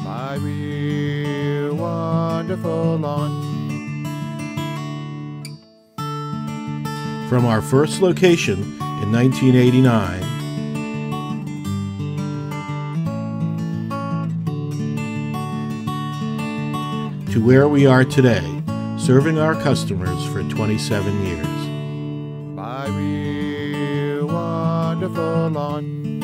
My real wonderful lawn. From our first location in 1989 to where we are today, serving our customers for 27 years. My real wonderful lawn.